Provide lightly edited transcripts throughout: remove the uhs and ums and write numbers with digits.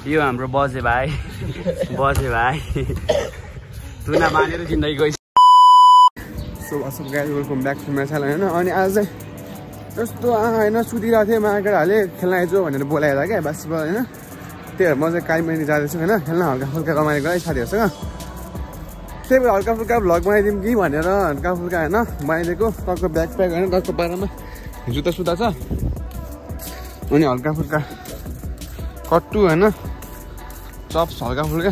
यो हाम्रो बजे भाइ तुना मानेर जिन्दगी गइस। So what's up guys welcome back to my channel होइन। अनि आज चाहिँ यस्तो होइन सुतिरहेको थिएँ मामा केटाहरूले खेल्न आइज भनेर बोलाएर क्या बास्केटबल होइन। त्यही भएर म चाहिँ कालिम्पोङ जाँदैछु होइन खेल्न हल्का फुल्का रमाइलो है साथीहरूसँग। त्यही भएर हल्का फुल्का भ्लग बनाइदिउँ कि भनेर हल्का फुल्का होइन बनाइदिएको। टक्क ब्याग प्याक होइन टक्क पारामा जुत्ता सुत्ता छ अनि हल्का फुल्का कट्टु होइन चप्स हल्का फुल्का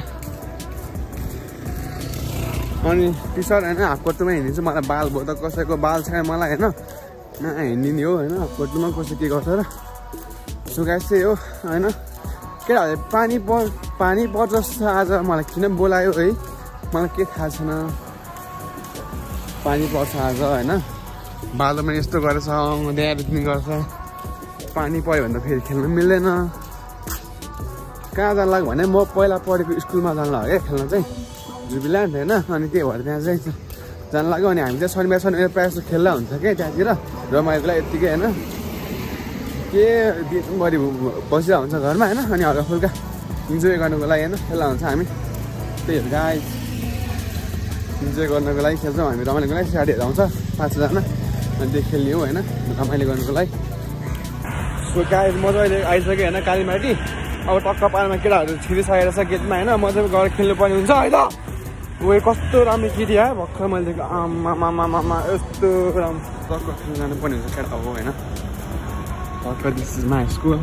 अनि टी सर्ट होइन हाफ कट्टुमा हिँडिदिन्छु। मलाई बाल भयो त कसैको बाल छैन मलाई होइन हिँडिदिने हो होइन हाफ कट्टुमा कसै के गर्छ र सुगाइस चाहिँ हो होइन। केटाहरूले पानी पर्छ आज मलाई किन बोलायो है मलाई के थाहा छैन। पानी पर्छ आज होइन बाटोमा यस्तो गरेछ ड्याबिटिङ गर्छ पानी पऱ्यो भने त फेरि खेल्नु मिल्दैन। कहाँ जानु लाग्यो भने म पहिला पढेको स्कुलमा जानु लाग्यो क्या खेल्न चाहिँ जुबिल्यान्ड होइन। अनि त्यही भएर त्यहाँ चाहिँ जानु लाग्यो। अनि हामी चाहिँ शनिबार प्रायः जस्तो खेल्दा हुन्छ क्या त्यहाँतिर रमाइलोको लागि यत्तिकै होइन के दिनभरि बसिरहेको हुन्छ घरमा होइन। अनि हल्का फुल्का इन्जोय गर्नुको लागि होइन खेल्दा हुन्छ हामी। त्यही भएर गाइस इन्जोय गर्नुको लागि खेल्छौँ हामी रमाइलोको लागि। साथीहरू आउँछ 5 जना अनि त्यो खेल्ने हो होइन रमाइलो गर्नुको लागि। सो गाइस म चाहिँ अहिले आइसकेँ होइन कालीमाटी। अब टक्क पारमा केटाहरू छिरिसकेर छ गेटमा होइन म चाहिँ गएर खेल्नुपर्ने हुन्छ है त। वे कस्तो राम्रो केटी है भर्खर मैले देखेको आमा यस्तो राम्रो टक्क खेल्नु जानुपर्ने हुन्छ केटा हो होइन। टक्क दिस इज माई स्कुल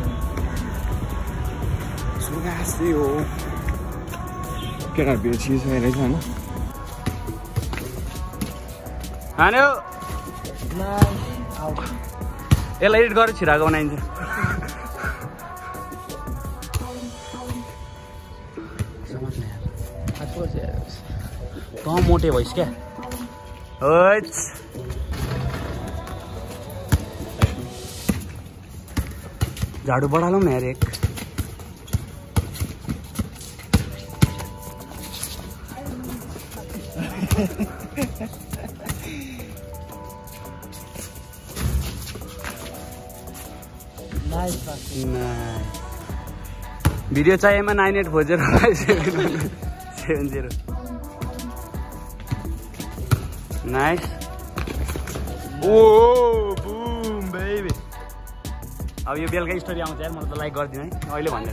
सुगासी हो केटाहरू भिड छिरिसकेर रहेछ होइन। हान्यो यसलाई एडिट गरेर छिराएको बनाइन्छ। त मोटे भइस् क्या झाडु बढालौँ न यार एक। भिडियो चाहिएमा 98405770 नाइस। ओ बुम बेबी अब यो बेलुका स्टोरी आउँछ यार मलाई त लाइक गरिदिनु है अहिले भन्दै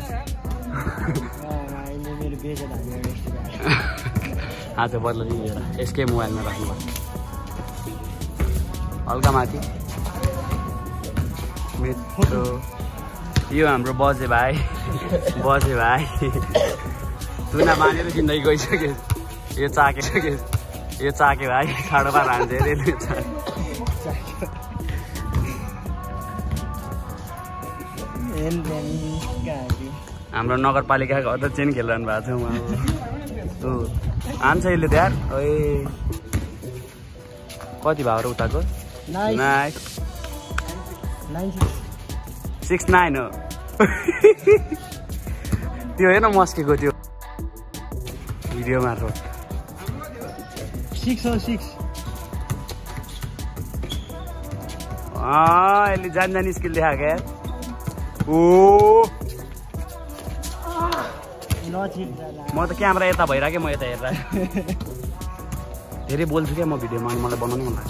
आज बदला दिएर यसकै मोबाइलमा राख्नु हल्का माथि मिठो। यो हाम्रो बजे भाइ तुना मानेर जिन्दगी गइसक्यो। यो चाके भाइ खाडोमा हान्छ अरे हाम्रो नगरपालिकाको अध्यक्ष नि खेलिरहनु भएको छ उहाँ हान्छ यसले यार। कति भयो र उताको 69 हो त्यो हेर्न मस्केको त्यो भिडियोमा रोड 606 यसले जान स्किल देखाएको यार। ओ म त क्यामेरा यता भइरहेको म यता हेर्दा धेरै बोल्छु क्या म भिडियोमा अनि मलाई बनाउनु मन लाग्छ।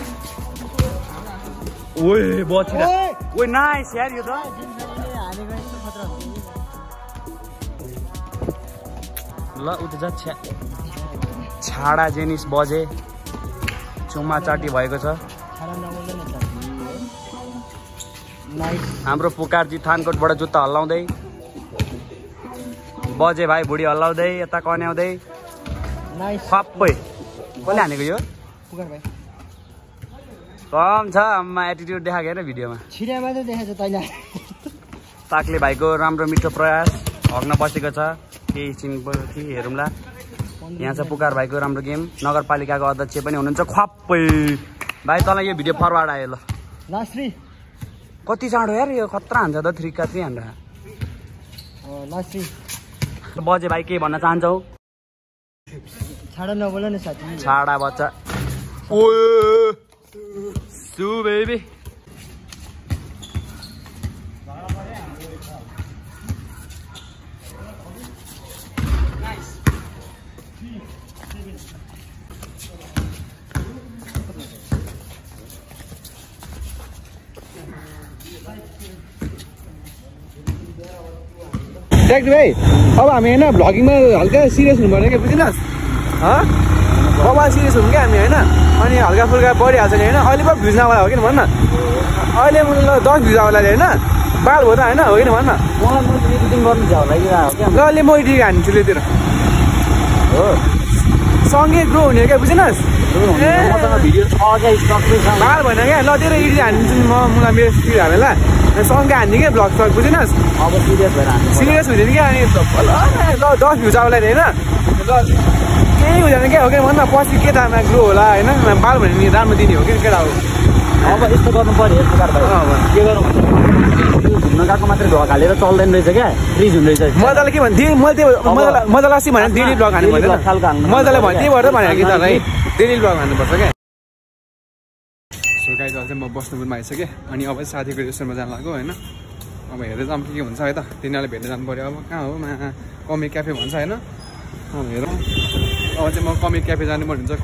ओए बचिरा ओए नाइस यार यो त ल उता जा छाडा जेनिस बजे चुम्मा चाटी भएको छ। हाम्रो पुकारजी थानकोटबाट जुत्ता हल्लाउँदै बजे भाइ बुढी हल्लाउँदै यता कन्याउँदै सबै कसले हानेको यो कम छ अम्मा एटिट्युड देखाएको हेर भिडियोमा ताकले भाइको राम्रो मिठो प्रयास हग्न बसेको छ केही एकछिन कि हेरौँला। यहाँ छ पुकार भाइको राम्रो गेम नगरपालिकाको अध्यक्ष पनि हुनुहुन्छ ख्वाप्पै भाइ तँलाई यो भिडियो फरवार्ड आयो ल कति चाँडो यार यो खतरा हान्छ त 3 का 3 हान्दा बजे भाइ के भन्न चाहन्छौ छाडा नबोल न साथी छाडा बच्चा ओ सु बेबी ट्याक्टी भाइ अब हामी होइन भ्लगिङमा हल्का सिरियस हुनु पर्ने क्या बुझिनुहोस् बबाल सिरियस हुनु क्या हामी होइन अनि हल्का फुल्का परिहाल्छ नि होइन अहिले पो भिज नआउला हो कि भन्न अहिले 10 भिज आउला होइन बाल हो त होइन हो कि भन्न ल अहिले म एडिटिङ हान्छु लेतिर हो सँगै ग्रो हुने क्या बुझिनुहोस् बाल भएन क्या ल तेरो एडिटिङ हान्छु नि मलाई मेरो स्पिड हालेर सँगै हान्ने क्या भ्लग सक बुझिनुहोस् अब सिरियस हुँदैन क्या अनि ल 10 भ्युज आउला होइन ल केही हुँदैन क्या हो कि भन्न पछि केटामा ग्रो होला होइन बाल भने नि राम्रो दिने हो कि केटा हो अब यस्तो गर्नु पर्यो यस्तो के गर्नु घुम्न गएको मात्रै भ्लग हालेर चल्दैन रहेछ क्या फ्रिज हुँदैछ मजाले के भन्थे मजाले अस्ति भने डेली भ्लग हान्नु पर्छ मजाले भने त्यही भएर भने कि त है डेली भ्लग हान्नुपर्छ क्या सो गाइज अझै म बस्नुपुरमा आइसकेँ अनि अब साथीको रेस्टुरेन्टमा जानु लाग्यो होइन अब हेरेर जाऊँ के हुन्छ है त तिनीहरूले भेट्न जानु पऱ्यो अब कहाँ हो कमिक क्याफे भन्छ होइन हेरौँ अब चाहिँ म कमिक क्याफे जानु पर्ने हुन्छ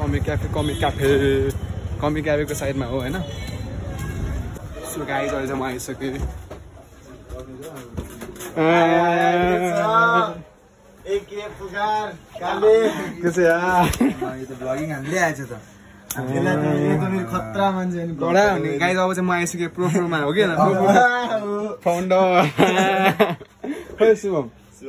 कमिक क्याफेको साइडमा हो होइन सो गाइज अहिले चाहिँ म आइसकेँ गाइज अब चाहिँ म आइसकेँ प्रोफ्रोमा हो कि फाउन्डर शुभम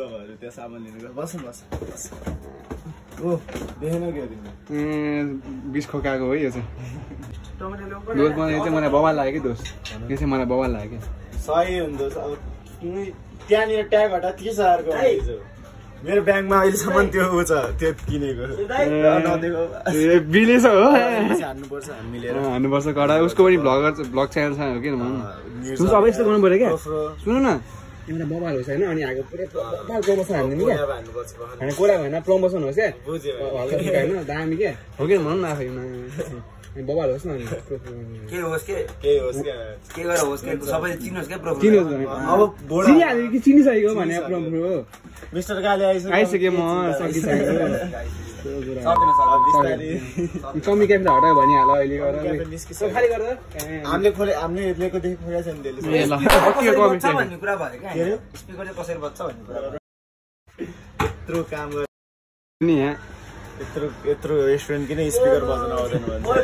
बिस खोकाएको हो यो चाहिँ दोष बनाएको चाहिँ मलाई बवाल लाग्यो कि दोष यो चाहिँ मलाई बवाल लाग्यो कि सही हुन्छ त्यहाँनिर ट्याग हटा 30,000 को मेरो ब्याङ्कमा अहिलेसम्म त्यो उ छ त्यो किनेको बिलेछ हो हान्नुपर्छ हामी मिलेर हान्नुपर्छ कडा उसको पनि भ्लग च्यानल छ हो किन भन्नु अब यस्तो गर्नु पर्यो क्या सुन्नु न एउटा मोबाइल होस् होइन अनि आएको पुरै प्रमोसन हान्दिनु क्या होइन कोला भएन प्रमोसन होस् क्या हल्का फुल्का होइन दामी क्या हो कि भन्नु न आफैमा बबाल होस् न के होस् के गरेर होस् के सबैले चिन्नुहोस् क्या प्रोफो अब चिनिहाल्यो कि चिनिसकेको भने प्रोफो मिस्टर काले आइसकेँ म सकिसकेको कमी क्याफे हटायो भनिहाल अहिले खाली गर्दा हामीले लिएको देखि खोलेको छ नि त्यसले भन्ने कुरा भयो क्या स्पिकर चाहिँ कसरी बज्छ भन्ने कुरा यत्रो काम नि यहाँ यत्रो रेस्टुरेन्ट किन स्पिकर बजाउन आउँदैन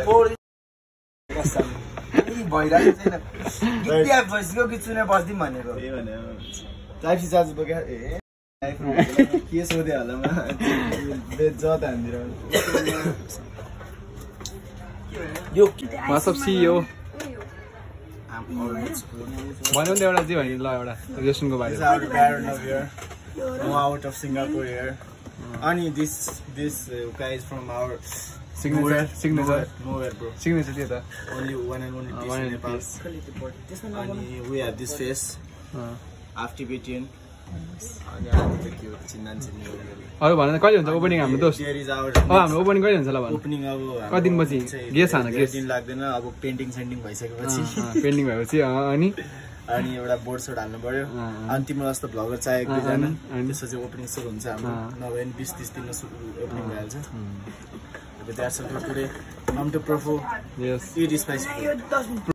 टाइप्सी चार्ज बोके के सोधे होला बेज्जत हान्दिर यो मतलब CEO भन्यो नि त एउटा चाहिँ भने ल एउटा रेस्टुरेन्टको बारेमा आउट अफ सिङ्गापुर हियर अनि this guy is from our signature bro signature त्यो त only one and only Nepal अनि we have this face after Tibetan अनि हामी के हो चिन्नान चिन्ने अरु भन्नु कहिले हुन्छ ओपनिङ हाम्रो दोस्त अब हाम्रो ओपनिङ कहिले हुन्छ ल भन्नु ओपनिङ अब कति दिनपछि गेस हान गेस दिन लाग्दैन अब पेन्टिङ सेन्डिङ भइसकेपछि पेन्डिङ भएपछि अनि एउटा बोर्ड सोर्ड हाल्नु पर्यो अनि तिम्रो जस्तो भ्लगर चाहिएको दुईजना त्यसपछि ओपनिङ सुरु हुन्छ हाम्रो नभए 20-30 दिनमा ओपनिङ भइहाल्छ अब that's all for today come to प्रोफो यस इट स्पाइसी